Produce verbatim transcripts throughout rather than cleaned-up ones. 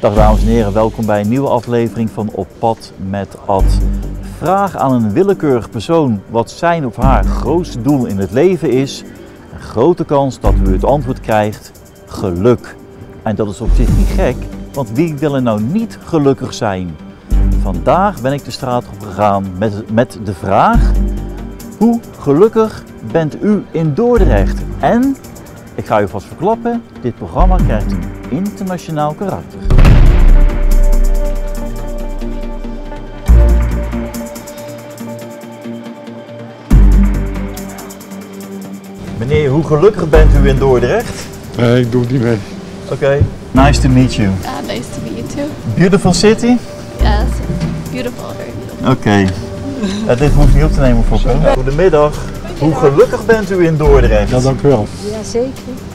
Dag dames en heren, welkom bij een nieuwe aflevering van Op Pad met Ad. Vraag aan een willekeurig persoon wat zijn of haar grootste doel in het leven is. Een grote kans dat u het antwoord krijgt, geluk. En dat is op zich niet gek, want wie wil er nou niet gelukkig zijn? Vandaag ben ik de straat op gegaan met, met de vraag: hoe gelukkig bent u in Dordrecht? En, ik ga u vast verklappen, dit programma krijgt een internationaal karakter. Meneer, hoe gelukkig bent u in Dordrecht? Nee, ik doe het niet mee. Oké. Okay. Nice to meet you. Yeah, nice to meet you too. Beautiful city? Yes, beautiful, very beautiful. Oké. Okay. uh, dit hoeft niet op te nemen voor u. Goedemiddag. Hoe gelukkig bent u in Dordrecht? Ja, dank u wel. Jazeker.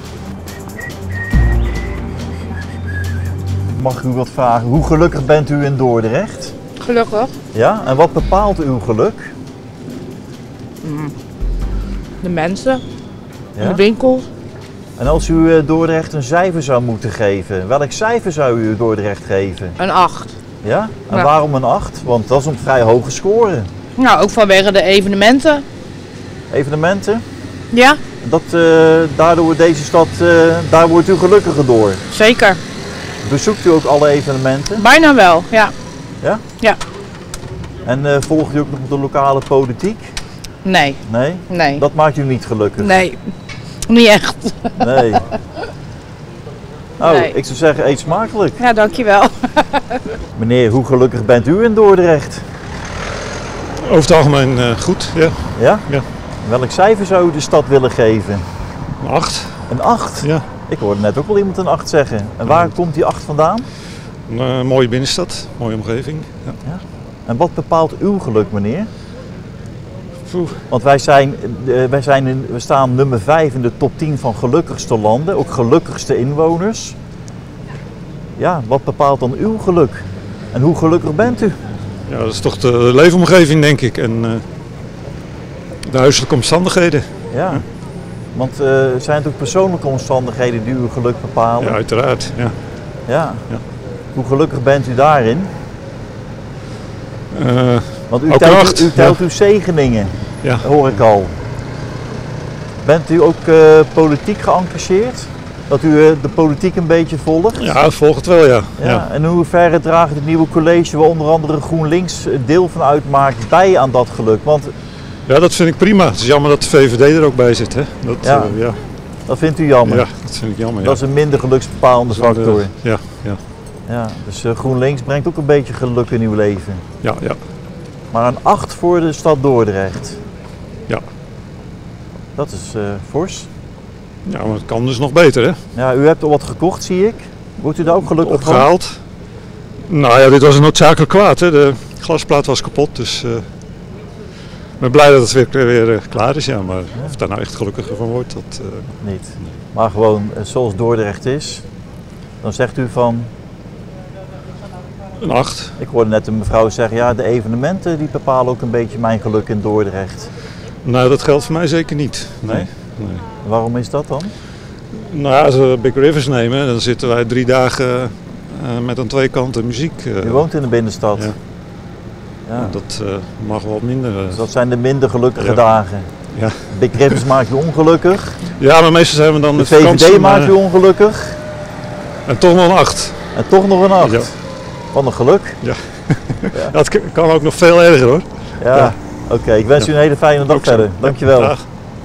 Mag ik u wat vragen? Hoe gelukkig bent u in Dordrecht? Gelukkig. Ja, en wat bepaalt uw geluk? Mm. De mensen, Ja? de winkel. En als u uh, Dordrecht een cijfer zou moeten geven, welk cijfer zou u Dordrecht geven? Een acht. Ja? En Ja. waarom een acht? Want dat is een vrij hoge score. Nou, ook vanwege de evenementen. Evenementen? Ja, Dat, uh, daardoor wordt deze stad, uh, daar wordt u gelukkiger door. zeker. Bezoekt u ook alle evenementen? Bijna wel, ja. Ja? Ja. En uh, volgt u ook nog de lokale politiek? Nee, Nee? nee. Dat maakt u niet gelukkig? Nee, niet echt. Nee. Oh, Nee. ik zou zeggen, eet smakelijk. Ja, dankjewel. Meneer, hoe gelukkig bent u in Dordrecht? Over het algemeen uh, goed, ja. Ja? Ja. Welk cijfer zou u de stad willen geven? Een acht. Een acht? Ja. Ik hoorde net ook wel iemand een acht zeggen. En waar komt die acht vandaan? Een uh, mooie binnenstad, mooie omgeving. Ja. En wat bepaalt uw geluk, meneer? Poeh. Want wij, zijn, uh, wij zijn in, we staan nummer vijf in de top tien van gelukkigste landen, ook gelukkigste inwoners. Ja, wat bepaalt dan uw geluk? En hoe gelukkig bent u? Ja, dat is toch de leefomgeving, denk ik. En uh, de huiselijke omstandigheden. Ja, want uh, zijn het ook persoonlijke omstandigheden die uw geluk bepalen? Ja, uiteraard. Ja. Ja. Ja. Hoe gelukkig bent u daarin? Uh, Want u ook telt, een acht, u telt ja. uw zegeningen, Ja. hoor ik al. Bent u ook uh, politiek geëngageerd? Dat u uh, de politiek een beetje volgt? Ja, volg het wel, ja. Ja. Ja. En in hoeverre draagt het nieuwe college, waar onder andere GroenLinks deel van uitmaakt, bij aan dat geluk? Want Ja, dat vind ik prima. Het is jammer dat de V V D er ook bij zit, hè. Dat, Ja. uh, ja. dat vindt u jammer. Ja, dat vind ik jammer, ja. Dat is een minder geluksbepalende Dat is een, factor. uh, Ja, ja, Ja, dus uh, GroenLinks brengt ook een beetje geluk in uw leven. ja, ja. Maar een acht voor de stad Dordrecht. Ja. Dat is uh, fors. Ja, maar het kan dus nog beter, hè. Ja, u hebt al wat gekocht, zie ik. Wordt u daar ook gelukkig van? Opgehaald. Nou ja, dit was een noodzakelijk kwaad, hè. De glasplaat was kapot, dus uh, ik ben blij dat het weer, weer uh, klaar is, ja. Maar Ja. of daar nou echt gelukkiger van wordt, dat... Uh, Niet. Maar gewoon uh, zoals Dordrecht is. Dan zegt u van, een acht. ik hoorde net een mevrouw zeggen, ja, de evenementen die bepalen ook een beetje mijn geluk in Dordrecht. Nou, dat geldt voor mij zeker niet. Nee. Nee? nee. Waarom is dat dan? Nou ja, als we Big Rivers nemen, dan zitten wij drie dagen uh, met aan twee kanten muziek. Uh, U woont in de binnenstad. Ja. Ja. Dat uh, mag wel minder. Uh, Dus dat zijn de minder gelukkige Ja. dagen. Ja. Big Rivers maakt u ongelukkig. ja, maar meestal zijn we dan De met V V vakantie, D maakt maar- u ongelukkig. En toch nog een acht. En toch nog een acht. Ja. Wat een geluk. Ja, het k- kan ook nog veel erger, hoor. Ja, Ja. oké. Okay. Ik wens u Ja. een hele fijne dag Ook zo. verder. Dankjewel. Dag.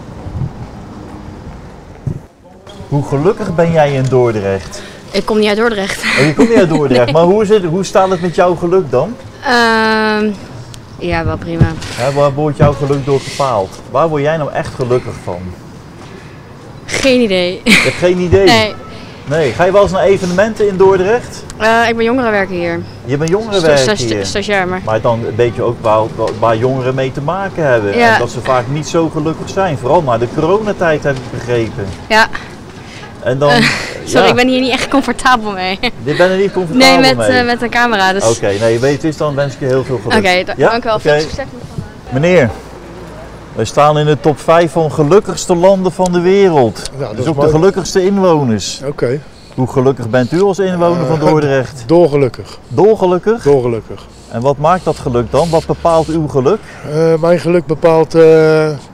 Hoe gelukkig ben jij in Dordrecht? Ik kom niet uit Dordrecht. Oh, je komt niet uit Dordrecht, maar hoe, is het, hoe staat het met jouw geluk dan? Ehm, ja, wel prima. Ja, waar wordt jouw geluk door bepaald? Waar word jij nou echt gelukkig van? Geen idee. Je hebt geen idee? Nee, Nee. Ga je wel eens naar evenementen in Dordrecht? Eh, ik ben jongerenwerker hier. Je bent Sta- jongerenwerker sta- hier. Stagiair, maar. Maar dan weet je ook waar, waar jongeren mee te maken hebben. Ja. En dat ze vaak niet zo gelukkig zijn. Vooral na de coronatijd heb ik begrepen. Ja, En dan, sorry, ja, ik ben hier niet echt comfortabel mee. dit ben er niet comfortabel Nee, met, mee. eh, met een camera. Dus. Oké, nee, weet je, dan wens ik je heel veel geluk. Oké, da- Ja? dank u wel. Oké. Veel succes. Meneer, wij staan in de top vijf van gelukkigste landen van de wereld. Ja, dat dus is ook mooi. de gelukkigste inwoners. Oké. Hoe gelukkig bent u als inwoner van Dordrecht? Dolgelukkig. Dolgelukkig? Dolgelukkig. En wat maakt dat geluk dan? Wat bepaalt uw geluk? Uh, mijn geluk bepaalt uh, uh,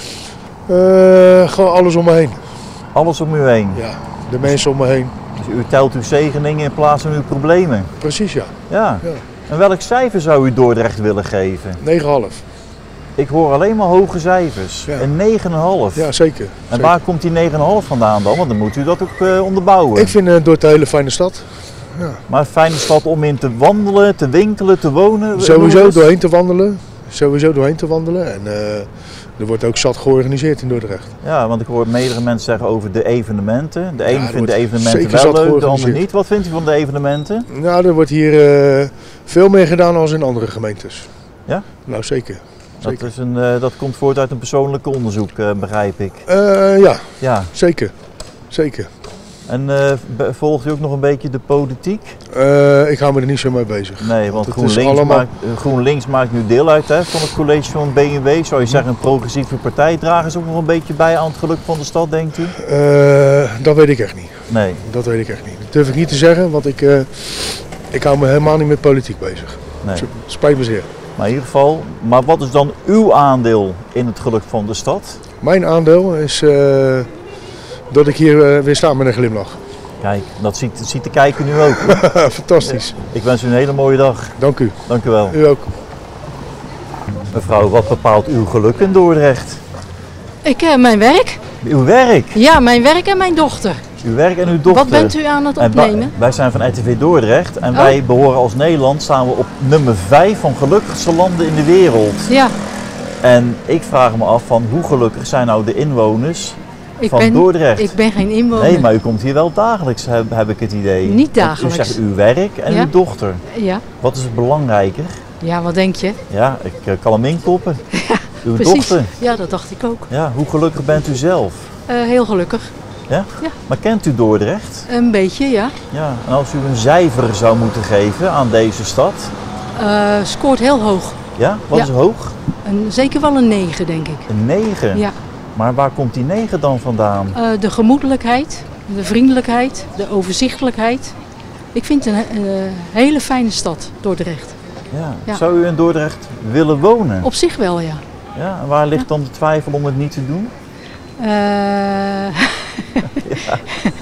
gewoon alles om me heen. Alles om u heen? Ja, de mensen om me heen. Dus u telt uw zegeningen in plaats van uw problemen? Precies, ja. Ja. ja. En welk cijfer zou u Dordrecht willen geven? negen komma vijf. Ik hoor alleen maar hoge cijfers. Ja. Een negen komma vijf? Ja, zeker. En zeker. waar komt die negen komma vijf vandaan dan? Want dan moet u dat ook uh, onderbouwen. Ik vind het uh, door een hele fijne stad. Ja. Maar een fijne stad om in te wandelen, te winkelen, te wonen? Sowieso doorheen te wandelen. Sowieso doorheen te wandelen. En uh, er wordt ook zat georganiseerd in Dordrecht. Ja, want ik hoor meerdere mensen zeggen over de evenementen. De ene ja, vindt de evenementen wel leuk, de ander niet. Wat vindt u van de evenementen? Nou, er wordt hier uh, veel meer gedaan dan in andere gemeentes. Ja? Nou, zeker. Dat, is een, uh, dat komt voort uit een persoonlijk onderzoek, uh, begrijp ik. Uh, ja, ja, zeker. Zeker. En uh, volgt u ook nog een beetje de politiek? Uh, ik hou me er niet zo mee bezig. Nee, want want GroenLinks, allemaal... maakt, uh, GroenLinks maakt nu deel uit hè, van het college van B N W. Zou je zeggen een progressieve partij? Dragen ze ook nog een beetje bij aan het geluk van de stad, denkt u? Uh, dat weet ik echt niet. Nee. Dat weet ik echt niet. Dat durf ik niet te zeggen, want ik, uh, ik hou me helemaal niet met politiek bezig. Nee. Spijt me zeer. Maar in ieder geval, maar wat is dan uw aandeel in het geluk van de stad? Mijn aandeel is uh, dat ik hier uh, weer sta met een glimlach. Kijk, dat ziet, ziet de kijker nu ook. Fantastisch. Ik wens u een hele mooie dag. Dank u. Dank u wel. U ook. Mevrouw, wat bepaalt uw geluk in Dordrecht? Ik, uh, mijn werk. Uw werk? Ja, mijn werk en mijn dochter. Uw werk en uw dochter. Wat bent u aan het opnemen? Wij, wij zijn van R T V Dordrecht en oh. wij behoren als Nederland, staan we op nummer vijf van gelukkigste landen in de wereld. Ja. En ik vraag me af van hoe gelukkig zijn nou de inwoners ik van ben, Dordrecht? Ik ben geen inwoner. Nee, maar u komt hier wel dagelijks, heb, heb ik het idee. Niet dagelijks. Want u zegt uw werk en ja. uw dochter. Ja. Wat is belangrijker? Ja, wat denk je? Ja, ik uh, kan hem inkoppen. Ja, uw precies. dochter. Ja, dat dacht ik ook. Ja, hoe gelukkig bent u zelf? Uh, heel gelukkig. Ja? Ja. Maar kent u Dordrecht? Een beetje, ja. Ja. En als u een cijfer zou moeten geven aan deze stad? Uh, scoort heel hoog. Ja? Wat ja. is hoog? Een, zeker wel een negen, denk ik. Een negen? Ja. Maar waar komt die negen dan vandaan? Uh, de gemoedelijkheid, de vriendelijkheid, de overzichtelijkheid. Ik vind het een uh, hele fijne stad, Dordrecht. Ja. Ja. Zou u in Dordrecht willen wonen? Op zich wel, ja. Ja. En waar ligt ja. dan de twijfel om het niet te doen? Uh... ja.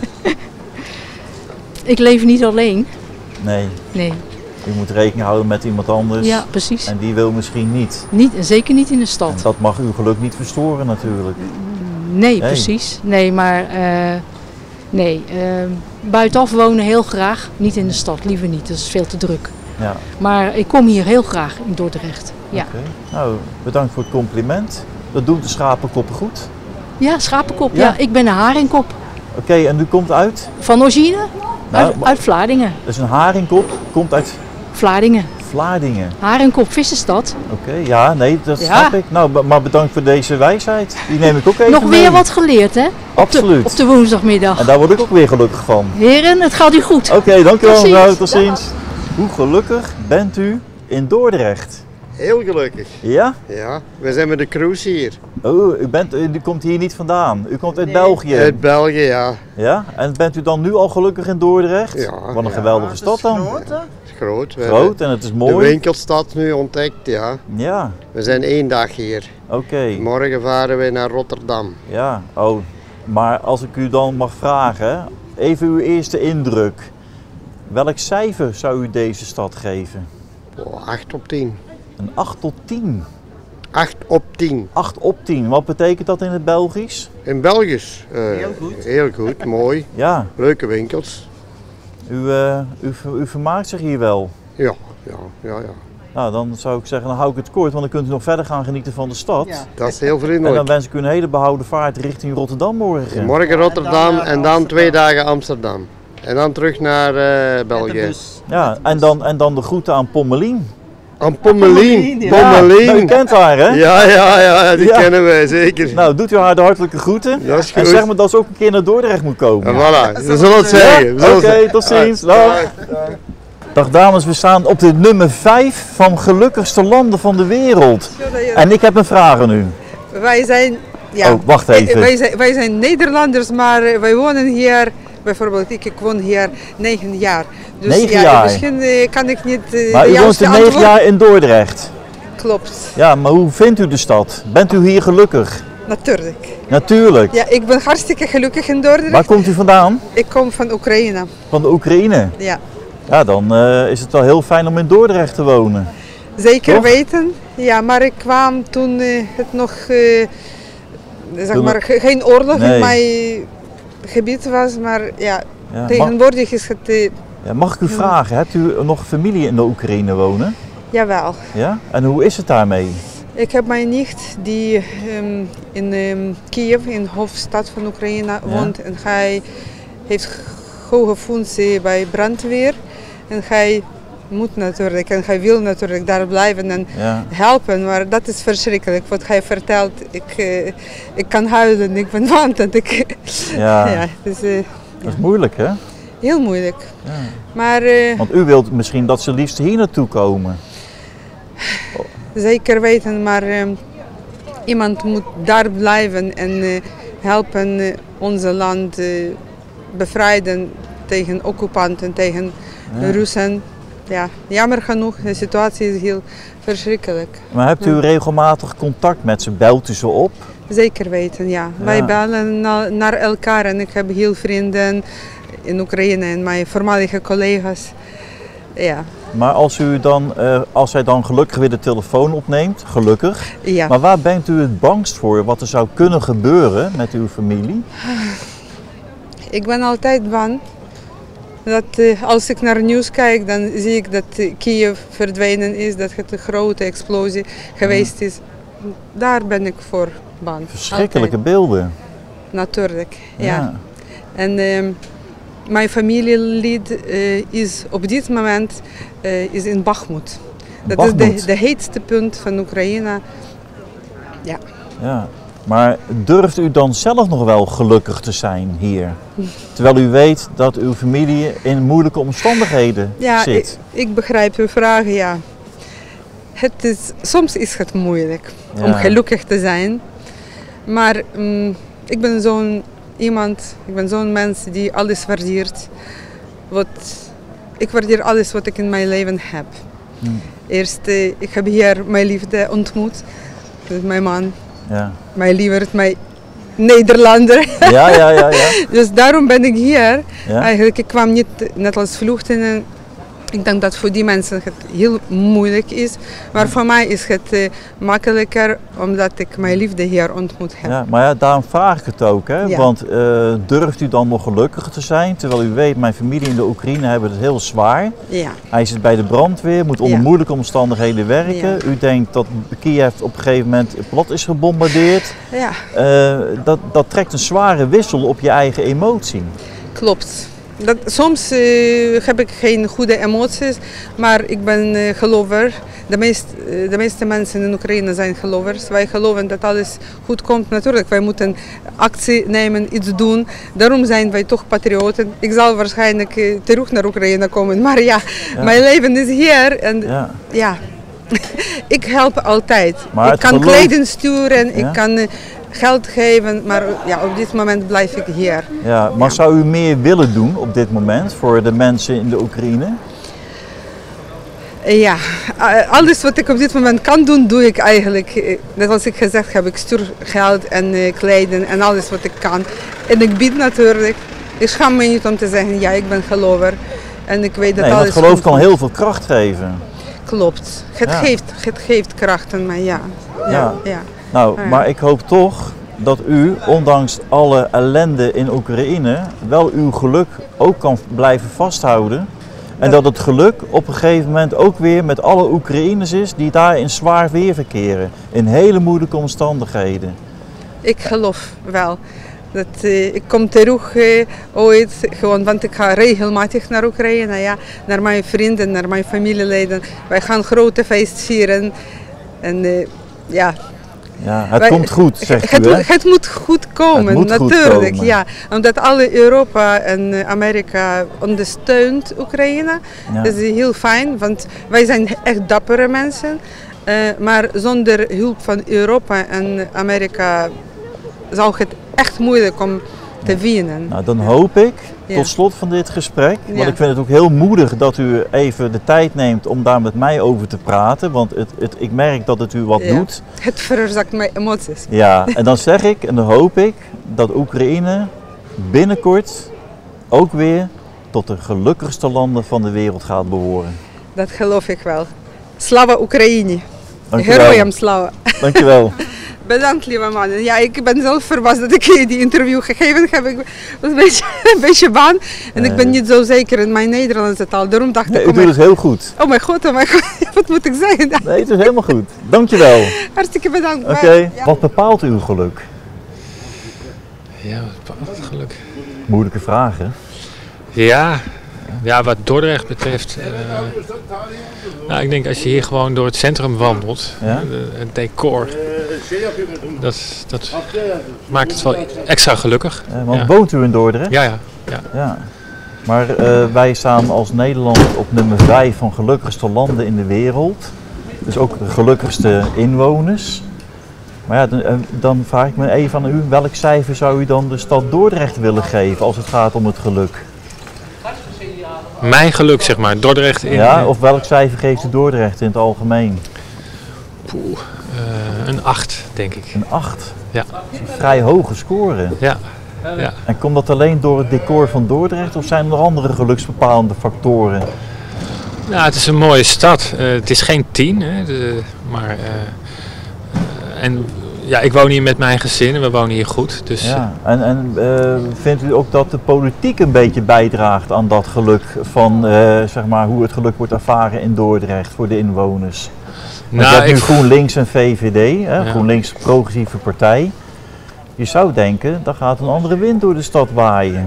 Ik leef niet alleen. Nee. Nee. U moet rekening houden met iemand anders. Ja, precies. En die wil misschien niet. Niet, zeker niet in de stad. En dat mag uw geluk niet verstoren natuurlijk. Nee, nee. precies. Nee, maar uh, nee. Uh, buitenaf wonen heel graag. Niet in de stad, liever niet. Dat is veel te druk. Ja. Maar ik kom hier heel graag in Dordrecht. Ja. Okay. Nou, bedankt voor het compliment. Dat doen de schapenkoppen goed. Ja, schapenkop. Ja, ja ik ben een haringkop. Oké, okay, en u komt uit? Van origine? Nou, uit, uit Vlaardingen. Dus een haringkop komt uit? Vlaardingen. Vlaardingen. Haringkop, vissenstad. Oké, okay, ja, nee, dat ja. snap ik. Nou, maar bedankt voor deze wijsheid. Die neem ik ook even Nog weer mee. wat geleerd, hè? Absoluut. Op de, op de woensdagmiddag. En daar word ik ook weer gelukkig van. Heren, het gaat u goed. Oké, okay, dankjewel mevrouw. Tot ziens. Dag. Hoe gelukkig bent u in Dordrecht? Heel gelukkig. Ja? Ja, we zijn met de cruise hier. Oh, u, bent, u komt hier niet vandaan. U komt uit nee. België. Uit België, ja. Ja? En bent u dan nu al gelukkig in Dordrecht? Ja. Wat een ja, geweldige stad dan. Groot, hè? Het is groot. We groot en het is mooi. De winkelstad nu ontdekt, ja. Ja. We zijn één dag hier. Oké. Okay. Morgen varen we naar Rotterdam. Ja, oh. Maar als ik u dan mag vragen, even uw eerste indruk. Welk cijfer zou u deze stad geven? Oh, acht op tien. Een acht tot tien? acht op tien. acht op tien, wat betekent dat in het Belgisch? In Belgisch? Uh, heel goed. Heel goed, mooi. Ja. Leuke winkels. U, uh, u, u vermaakt zich hier wel? Ja, ja, ja, ja. Nou, dan zou ik zeggen, dan hou ik het kort, want dan kunt u nog verder gaan genieten van de stad. Ja. Dat is heel vriendelijk. En dan wens ik u een hele behouden vaart richting Rotterdam morgen. Morgen Rotterdam en dan twee dagen Amsterdam. En dan terug naar uh, België. Ja, en dan, en dan de groeten aan Pommelien. Aan Pommelien? Ja, Pommelien. nou, u kent haar, hè? Ja, ja, ja, die ja. kennen wij zeker. Nou, doet u haar de hartelijke groeten. Dat is goed. En zeg maar dat ze ook een keer naar Dordrecht moet komen. En voilà, we zullen het zeggen. Ja? Oké, okay, tot ziens. Dag. Dag. Dag dames, we staan op de nummer vijf van gelukkigste landen van de wereld. En ik heb een vraag aan u. Wij zijn... Ja, oh, wacht even. Wij zijn, wij zijn Nederlanders, maar wij wonen hier bijvoorbeeld ik, ik woon hier negen jaar. Dus negen ja, jaar? misschien uh, kan ik niet uh, Maar de u woont juiste er negen antwoord... jaar in Dordrecht. Klopt, Ja, maar hoe vindt u de stad? Bent u hier gelukkig? natuurlijk. Natuurlijk. Ja, ik ben hartstikke gelukkig in Dordrecht. Waar komt u vandaan? Ik kom van Oekraïne. Van de Oekraïne. Ja, Ja, dan uh, is het wel heel fijn om in Dordrecht te wonen. zeker Toch? weten. Ja, maar ik kwam toen uh, het nog uh, zeg Toen- maar, ge- geen oorlog Nee. in mijn gebied was. Maar ja, Ja, mag, tegenwoordig is het uh, ja, mag ik u vragen, hebt u nog familie in de Oekraïne wonen? jawel. Ja? En hoe is het daarmee? Ik heb mijn nicht die um, in um, Kiev, in de hoofdstad van Oekraïne, woont. En hij heeft hoge functie bij brandweer. En hij moet natuurlijk en hij wil natuurlijk daar blijven en Ja. helpen. Maar dat is verschrikkelijk wat hij vertelt. Ik, uh, ik kan huilen, ik ben wantend. Ik, Ja, ja, het is uh, dat is moeilijk hè? heel moeilijk. Ja. Maar uh, Want u wilt misschien dat ze liefst hier naartoe komen. zeker weten, maar uh, iemand moet daar blijven en uh, helpen uh, ons land uh, bevrijden tegen occupanten, tegen Ja. Russen. Ja, jammer genoeg, de situatie is heel verschrikkelijk. Maar hebt u regelmatig contact met ze? Belt u ze op? Zeker weten, ja. Ja. Wij bellen na- naar elkaar en ik heb heel vrienden in Oekraïne en mijn voormalige collega's. Ja, Maar als, u dan, uh, als zij dan gelukkig weer de telefoon opneemt, gelukkig. ja. Maar waar bent u het bangst voor wat er zou kunnen gebeuren met uw familie? Ik ben altijd bang dat uh, als ik naar het nieuws kijk, dan zie ik dat uh, Kiev verdwenen is, dat het een grote explosie geweest is. Daar ben ik voor bang. Verschrikkelijke Altijd. beelden. Natuurlijk, ja. En uh, mijn familielid uh, is op dit moment uh, is in Bakhmut. Dat is Bakhmut. de, de heetste punt van Oekraïne. Ja. Ja. Maar durft u dan zelf nog wel gelukkig te zijn hier? Terwijl u weet dat uw familie in moeilijke omstandigheden Ja, zit. ik, ik begrijp uw vragen, ja. Het is, soms is het moeilijk Ja. om gelukkig te zijn. Maar mm, ik ben zo'n iemand, ik ben zo'n mens die alles waardeert. Wat, ik waardeer alles wat ik in mijn leven heb. Hmm. Eerst, eh, ik heb hier mijn liefde ontmoet. Dus mijn man, Ja. mijn lieverd, mijn Nederlander. Ja, ja, ja, ja. Dus daarom ben ik hier. Ja. Eigenlijk, ik kwam niet net als vluchtelingen. Ik denk dat voor die mensen het heel moeilijk is. Maar voor mij is het uh, makkelijker omdat ik mijn liefde hier ontmoet heb. Ja, maar ja, daarom vraag ik het ook. Hè? Ja. Want uh, durft u dan nog gelukkig te zijn? Terwijl u weet, mijn familie in de Oekraïne hebben het heel zwaar. Ja, Hij zit bij de brandweer, moet onder Ja. moeilijke omstandigheden werken. Ja. U denkt dat Kiev op een gegeven moment plat is gebombardeerd. ja, Uh, dat, dat trekt een zware wissel op je eigen emotie. klopt. Dat, soms uh, heb ik geen goede emoties, maar ik ben uh, gelover. De, meest, uh, de meeste mensen in Oekraïne zijn gelovers. Wij geloven dat alles goed komt. Natuurlijk, wij moeten actie nemen, iets doen. Daarom zijn wij toch patrioten. Ik zal waarschijnlijk uh, terug naar Oekraïne komen, maar ja, Ja. mijn leven is hier. En Ja. ja, ik help altijd. Maar ik het kan geloof- kleding sturen, Ja. ik kan uh, geld geven, maar ja, op dit moment blijf ik hier. Ja, maar Ja. zou u meer willen doen op dit moment voor de mensen in de Oekraïne? Ja, uh, alles wat ik op dit moment kan doen, doe ik eigenlijk. Uh, Net als ik gezegd heb, ik stuur geld en uh, kleding en alles wat ik kan. En ik bied natuurlijk. Ik schaam me niet om te zeggen, ja, ik ben gelover. En ik weet dat Nee, want alles geloof goed kan komt. heel veel kracht geven. Klopt. Het, Ja. geeft, het geeft kracht aan mij, ja. Ja, Ja. ja. Nou, Ja. maar ik hoop toch dat u, ondanks alle ellende in Oekraïne, wel uw geluk ook kan blijven vasthouden. En dat het geluk op een gegeven moment ook weer met alle Oekraïners is die daar in zwaar weer verkeren. In hele moeilijke omstandigheden. Ik geloof wel. Dat, uh, ik kom terug uh, ooit, gewoon, want ik ga regelmatig naar Oekraïne, ja, naar mijn vrienden, naar mijn familieleden. Wij gaan grote feest vieren. En uh, ja, Ja, het wij- komt goed, zegt het, u, hè? moet- het moet goed komen, Het moet goed natuurlijk. komen. Ja, omdat alle Europa en uh, Amerika ondersteunt Oekraïne. Ja. Dat is heel fijn, want wij zijn echt dappere mensen. Uh, maar zonder hulp van Europa en Amerika zou het echt moeilijk om te winnen. Nou, dan hoop ik, Ja. tot slot van dit gesprek, Ja. want ik vind het ook heel moedig dat u even de tijd neemt om daar met mij over te praten, want het, het, ik merk dat het u wat Ja. doet. Het veroorzaakt mij emoties. Ja, en dan zeg ik en dan hoop ik dat Oekraïne binnenkort ook weer tot de gelukkigste landen van de wereld gaat behoren. Dat geloof ik wel. Slava Oekraïne. Dankjewel. Herojem slava. Dankjewel. Bedankt, lieve mannen. Ja, ik ben zelf verbaasd dat ik die interview gegeven heb. Ik was een beetje, een beetje bang. En ik ben niet zo zeker in mijn Nederlandse taal. Daarom dacht Nee, ik, u oh doet mijn, het heel goed. oh mijn god, oh mijn god, wat moet ik zeggen? Nee, het is helemaal goed. Dankjewel. Hartstikke bedankt. Oké, Ja. wat bepaalt uw geluk? Ja, wat bepaalt het geluk? Moeilijke vraag, hè? Ja, ja wat Dordrecht betreft. Uh, nou, ik denk als je hier gewoon door het centrum wandelt, Ja? de, het decor, dat, dat maakt het wel extra gelukkig. Eh, want Ja. woont u in Dordrecht? Ja, ja. ja. Ja. Maar uh, wij staan als Nederland op nummer vijf van gelukkigste landen in de wereld. Dus ook de gelukkigste inwoners. Maar ja, dan, uh, dan vraag ik me even aan u, welk cijfer zou u dan de stad Dordrecht willen geven als het gaat om het geluk? Mijn geluk, zeg maar, Dordrecht in... Ja, of welk cijfer geeft u Dordrecht in het algemeen? Poeh, uh, een acht, denk ik. Een acht? Ja. Dat is een vrij hoge score. Ja. Ja. En komt dat alleen door het decor van Dordrecht of zijn er nog andere geluksbepalende factoren? Nou, het is een mooie stad. Uh, het is geen tien, hè, de, maar... Uh, uh, en ja, ik woon hier met mijn gezin en we wonen hier goed. Dus, ja. En, en uh, vindt u ook dat de politiek een beetje bijdraagt aan dat geluk van uh, zeg maar, hoe het geluk wordt ervaren in Dordrecht voor de inwoners? Want nou, je hebt nu ik... GroenLinks en V V D, hè? Ja. GroenLinks progressieve partij. Je zou denken, daar gaat een andere wind door de stad waaien.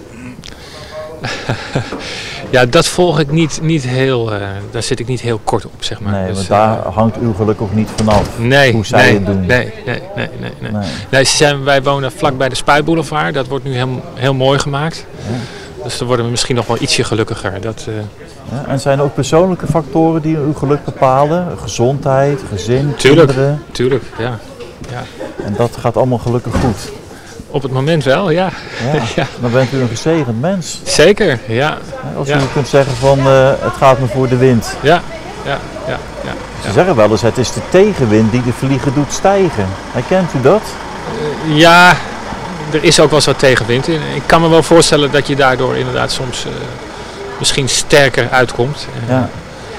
Ja, dat volg ik niet, niet heel, uh, daar zit ik niet heel kort op, zeg maar. Nee, dus, want daar uh, hangt uw geluk ook niet vanaf, nee, hoe zij nee, het doen. Nee, nee, nee, nee. nee. Nee. nee ze zijn, wij wonen vlak bij de Spuitboulevard, dat wordt nu heel, heel mooi gemaakt. Ja. Dus dan worden we misschien nog wel ietsje gelukkiger. Dat, uh... Ja, en zijn er ook persoonlijke factoren die uw geluk bepalen? Gezondheid, gezin, tuurlijk, kinderen? Tuurlijk, ja. ja. En dat gaat allemaal gelukkig goed? Op het moment wel, ja. Ja, ja. Dan bent u een gezegend mens. Zeker, ja. Als ja. u kunt zeggen van uh, het gaat me voor de wind. Ja, ja, ja. ja. Ze ja. zeggen wel eens het is de tegenwind die de vliegen doet stijgen. Herkent u dat? Uh, ja, er is ook wel eens wat tegenwind in. Ik kan me wel voorstellen dat je daardoor inderdaad soms uh, misschien sterker uitkomt. Uh, ja.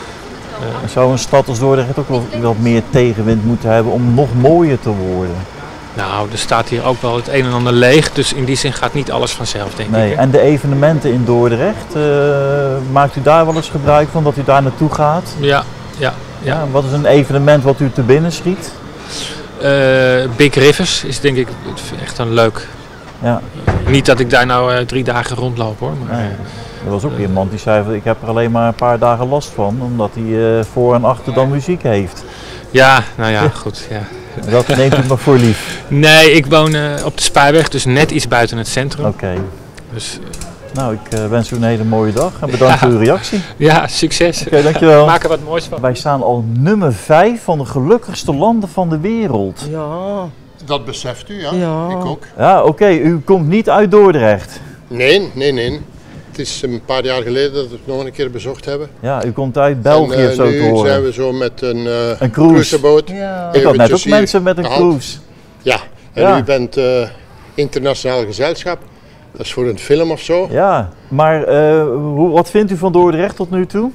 Uh, Zou een stad als Dordrecht ook wel wat meer tegenwind moeten hebben om nog mooier te worden? Nou, er staat hier ook wel het een en ander leeg, dus in die zin gaat niet alles vanzelf, denk nee, ik. En de evenementen in Dordrecht, uh, maakt u daar wel eens gebruik van dat u daar naartoe gaat? Ja, ja, ja. ja wat is een evenement wat u te binnen schiet? Uh, Big Rivers is denk ik echt een leuk. Ja. Niet dat ik daar nou uh, drie dagen rondloop hoor. Maar, nee. Er was ook uh, iemand die zei, ik heb er alleen maar een paar dagen last van, omdat hij uh, voor en achter dan muziek heeft. Ja, nou ja, goed. Ja. Dat neemt u maar voor lief. Nee, ik woon uh, op de Spuiweg, dus net iets buiten het centrum. Oké. Okay. Dus, uh, nou, ik uh, wens u een hele mooie dag en bedankt ja. voor uw reactie. Ja, succes. Oké, okay, dankjewel. Maak er wat moois van. Wij staan al nummer vijf van de gelukkigste landen van de wereld. Ja. Dat beseft u, ja. ja. Ik ook. Ja, oké. Okay. U komt niet uit Dordrecht. Nee, nee, nee. Het is een paar jaar geleden dat we het nog een keer bezocht hebben. Ja, u komt uit België en, uh, zo te horen. Nu zijn we zo met een, uh, een cruiseboot. Ja. Ik had net ook mensen met een gehad. cruise. Ja, en ja. u bent uh, internationaal gezelschap. Dat is voor een film of zo. Ja, maar uh, hoe, wat vindt u van Dordrecht tot nu toe?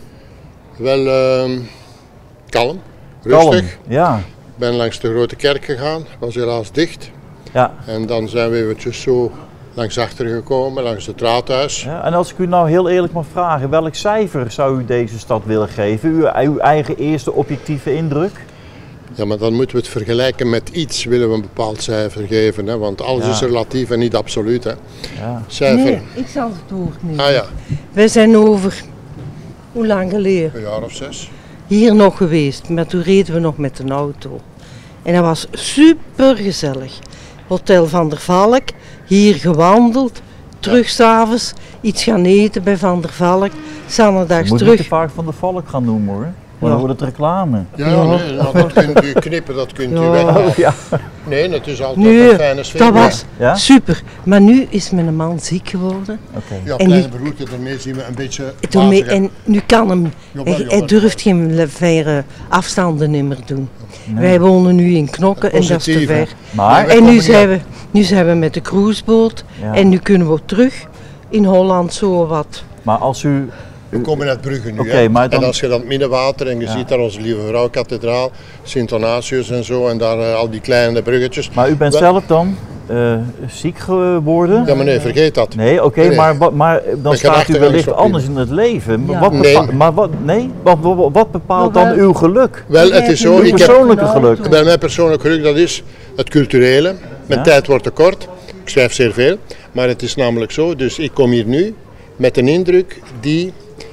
Wel uh, kalm, rustig. Kalm, ja. Ik ben langs de Grote Kerk gegaan, was helaas dicht. Ja. En dan zijn we eventjes zo langs achter gekomen, langs het raadhuis. Ja, en als ik u nou heel eerlijk mag vragen, welk cijfer zou u deze stad willen geven? Uw, uw eigen eerste objectieve indruk? Ja, maar dan moeten we het vergelijken met iets, willen we een bepaald cijfer geven. Hè? Want alles ja. is relatief en niet absoluut. Hè? Ja. Cijfer. Nee, ik zal het woord niet. Ah ja. Wij zijn over, hoe lang geleden? Een jaar of zes. Hier nog geweest, maar toen reden we nog met een auto. En dat was super gezellig. Hotel Van der Valk, hier gewandeld, terug 's avonds iets gaan eten bij Van der Valk, zanderdags terug. Je moet niet te vaak Van der Valk gaan noemen hoor. Maar dan wordt het reclame. Ja, ja. Nee, nou, dat kunt u knippen, dat kunt u Ja. weg. Oh, ja. Nee, het is altijd Nu, een fijne sfeer. dat was Ja? super. Maar nu is mijn man ziek geworden. Oké. Ja, En kleine nu- broertje, daarmee zien we een beetje Toen mee- waziger. en nu kan hem, Jawel, hij, jawel. hij durft geen verre afstanden meer doen. Nee. Wij wonen nu in Knokken en dat is te Positief, hè? ver. Maar, wij En nu komen zijn, hier- we, nu zijn we met de cruiseboot Ja. en nu kunnen we terug in Holland zo wat. maar als u... We komen uit Brugge nu. Oké, hè. maar dan- En als je dan het middenwater en je Ja. ziet daar onze Lieve Vrouw kathedraal, Sint Donatius en zo, en daar eh, al die kleine bruggetjes. Maar u bent Wel- zelf dan eh, ziek geworden? Ja, maar nee, vergeet dat. Nee, oké, Nee, nee. maar, wat- maar dan Met staat u gedachtegang wellicht is op anders in het leven. Ja. Wat Nee. bepa- maar wat, nee? Wat, wat, wat bepaalt dan Jawel. uw geluk? Wel, het is zo, Uw ik heb persoonlijke geluk? bij mijn persoonlijk geluk, dat is het culturele. Mijn Ja. tijd wordt te kort, ik schrijf zeer veel, maar het is namelijk zo, dus ik kom hier nu met een indruk die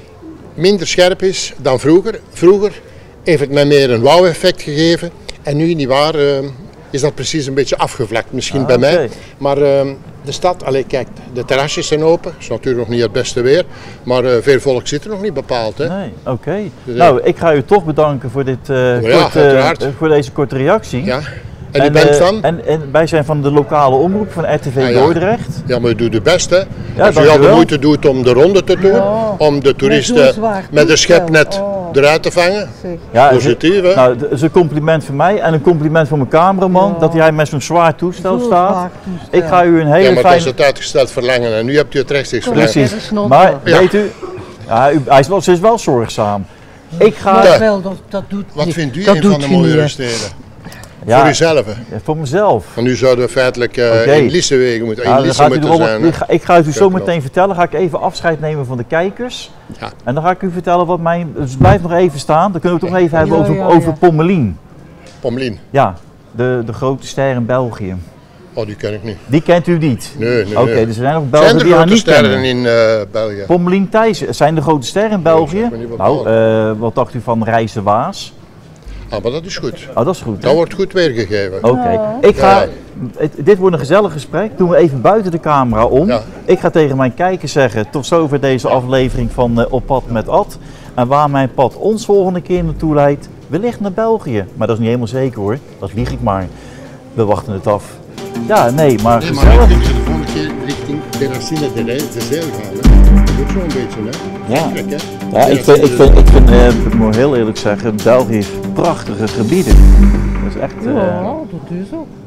minder scherp is dan vroeger. Vroeger heeft het mij meer een wauw-effect gegeven en nu, nietwaar, uh, is dat precies een beetje afgevlakt, misschien Ah, bij mij. oké. Maar uh, de stad, allee, kijk, de terrasjes zijn open, is natuurlijk nog niet het beste weer, maar uh, veel volk zit er nog niet bepaald. Hè. Nee, oké. Dus, Nou, ik ga u toch bedanken voor, dit, eh, ja, korte- uiteraard. eh, voor deze korte reactie. Ja. En, u bent eh, van? En, en wij zijn van de lokale omroep van R T V Ah, ja. Dordrecht. Ja, maar u doet het best, hè. Ja, Als u dank al u de wel. moeite doet om de ronde te doen, Ja. om de Met toeristen zo'n zwaar met een schepnet toestel. Oh. eruit te vangen. Ja, Positief, hè. Nou, dat is een compliment voor mij en een compliment voor mijn cameraman Ja. dat hij met zo'n zwaar toestel Zo'n staat. zwaar toestel. Ik ga u een hele Ja, maar dat is fijne... het uitgesteld verlengen en nu hebt u het rechtstreeks verlengen. Precies. Dat is nog Maar Ja. weet u, ja, u hij is wel, ze is wel zorgzaam. Ik ga... Maar Ja. wel, dat, dat doet Wat niet. vindt u dat een doet van de je niet, mooiere hè. steden? Ja, Voor uzelf, hè. ja, voor mezelf. Want nu zouden we feitelijk uh, Oké. in Lissewegen moeten, Ja, in dan Lisse gaat u moeten erop- zijn. ik, Hè. ga, ik ga het u zo Kijk, meteen vertellen. Ga ik even afscheid nemen van de kijkers. Ja. En dan ga ik u vertellen wat mijn... Dus blijf nog even staan. Dan kunnen we het nog even hebben Ja, over, ja, over ja. Pommelien. Pommelien, Ja, de, de grote ster in België. oh die ken ik niet. Die kent u niet? Nee, nee, Oké, nee. dus er zijn nog Belgen Zijn er die haar grote niet sterren kennen. in uh, België? Pommelien Thijssen, zijn de grote sterren in België? zeg maar niet wat Nou, België. eh, wat dacht u van Reizen Waas? Ah, maar dat is goed. Oh, dat is goed. hè? Dat wordt goed weergegeven. Oké, ik ga, Ja. het- dit wordt een gezellig gesprek. Doen we even buiten de camera om. Ja. Ik ga tegen mijn kijkers zeggen, tot zover deze aflevering van eh, Op Pad met Ad. En waar mijn pad ons volgende keer naartoe leidt, wellicht naar België. Maar dat is niet helemaal zeker hoor, dat lieg ik maar. We wachten het af. Ja, nee, maar Nee, maar gezellig. ik denk dat de volgende keer richting Terracine de Rij, de Zeil gaan. Hè. Dat is ook zo'n beetje, hè. Ja. Kijk, hè. Ja, ik vind, ik vind, ik vind eh, ik moet heel eerlijk zeggen, België heeft prachtige gebieden. Dat is echt... eh, Ja, dat is ook.